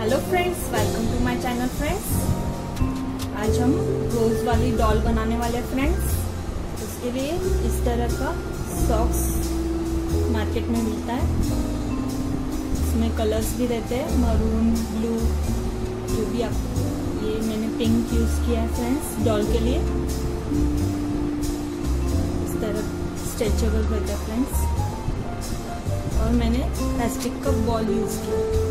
Hello friends, welcome to my channel friends. आज हम रोज वाली डॉल बनाने वाले फ्रेंड्स। उसके लिए इस तरह का सॉक्स मार्केट में मिलता है। इसमें कलर्स भी रहते हैं, मरून, ब्लू, जो भी आप। ये मैंने पिंक यूज किया है फ्रेंड्स डॉल के लिए। इस तरह स्ट्रेचेबल रहता है फ्रेंड्स। और मैंने प्लास्टिक का बॉल यूज किया।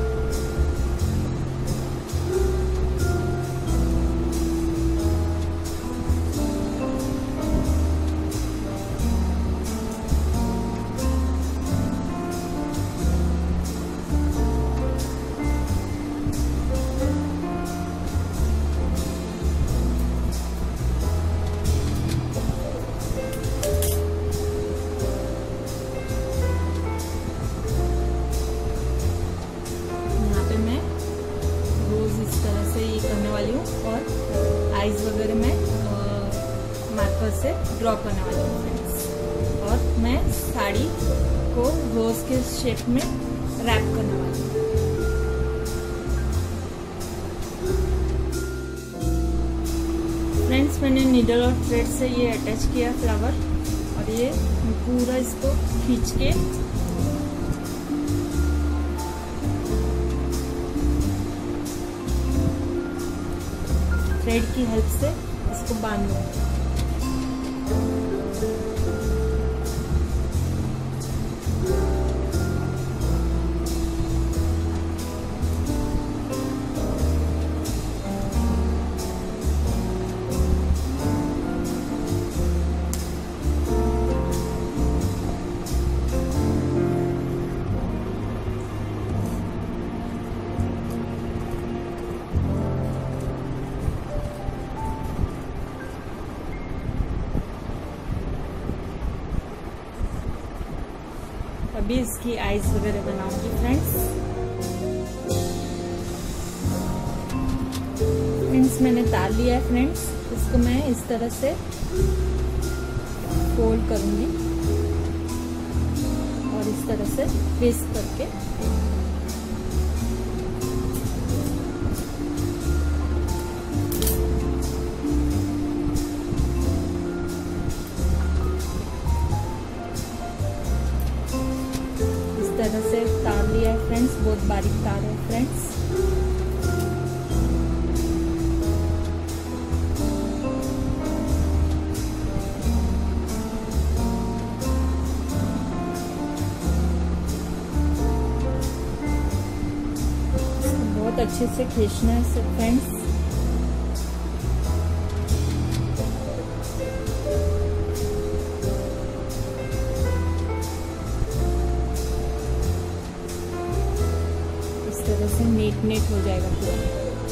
और आईज वगैरह मैं मार्कर से ड्रॉ करने वाली हूँ फ्रेंड्स। और मैं साड़ी को रोज के शेप में रैप करने वाली हूँ। फ्रेंड्स, मैंने नीडल और थ्रेड से ये अटैच किया फ्लावर। और ये पूरा इसको खींच के थ्रेड की हेल्प से इसको बांध लूं। अभी इसकी आईज वगैरह बनाऊंगी फ्रेंड्स। मैंने तार लिया है फ्रेंड्स। इसको मैं इस तरह से फोल्ड करूंगी और इस तरह से ट्विस्ट करके तरह से तार लिया है फ्रेंड्स। बहुत बारीक तार है फ्रेंड्स। बहुत अच्छे से खींचना है फ्रेंड्स। से नेट हो जाएगा पूरा।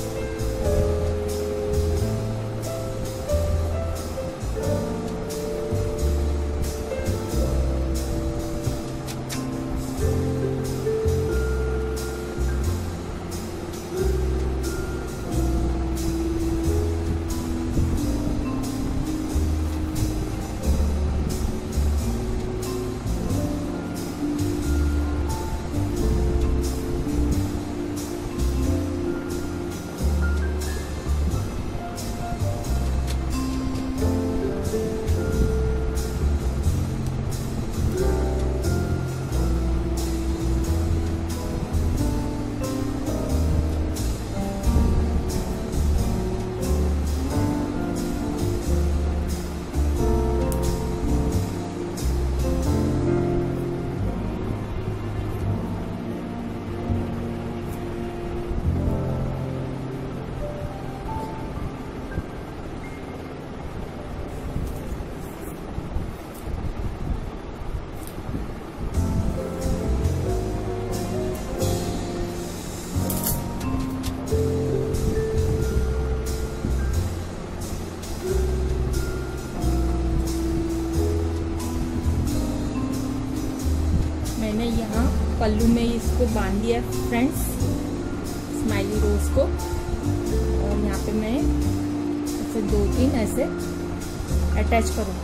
मैंने यहाँ पल्लू में इसको बांध दिया फ्रेंड्स, स्माइली रोज को। और यहाँ पे मैं ऐसे 2-3 ऐसे अटैच करूँगी।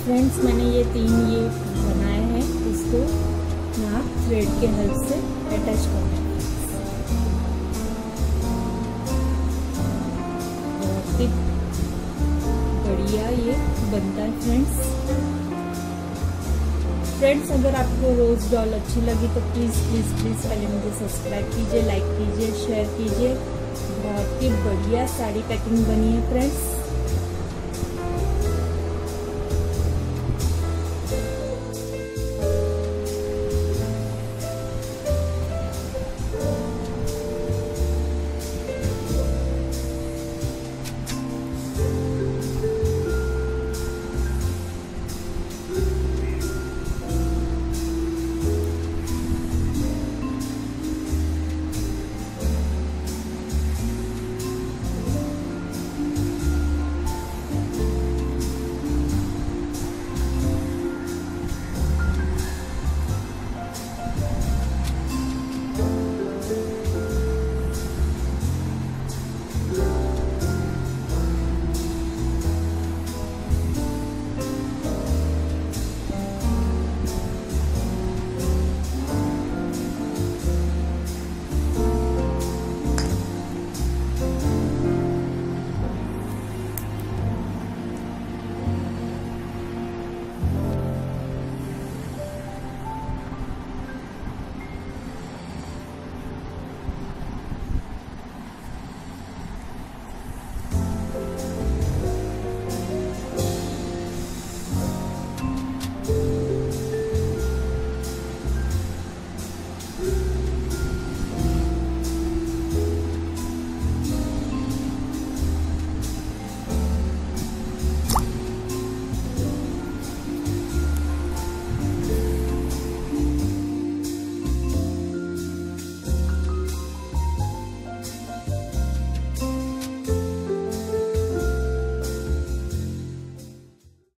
फ्रेंड्स मैंने ये 3 ये बनाए हैं, इसको यहाँ थ्रेड के हेल्प से अटैच करना है। बहुत ही बढ़िया ये बनता है फ्रेंड्स। अगर आपको रोज डॉल अच्छी लगी तो प्लीज प्लीज प्लीज पहले मुझे सब्सक्राइब कीजिए, लाइक कीजिए, शेयर कीजिए। बहुत ही बढ़िया साड़ी पैकिंग बनी है फ्रेंड्स।